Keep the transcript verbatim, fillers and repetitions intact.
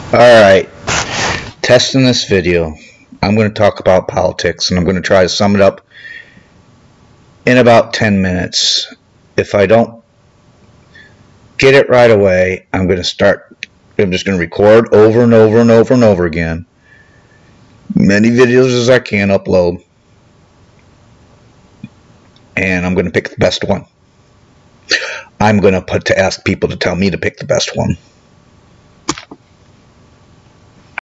Alright, testing this video. I'm going to talk about politics, and I'm going to try to sum it up in about ten minutes. If I don't get it right away, I'm going to start, I'm just going to record over and over and over and over again. Many videos as I can upload. And I'm going to pick the best one. I'm going to put to ask people to tell me to pick the best one.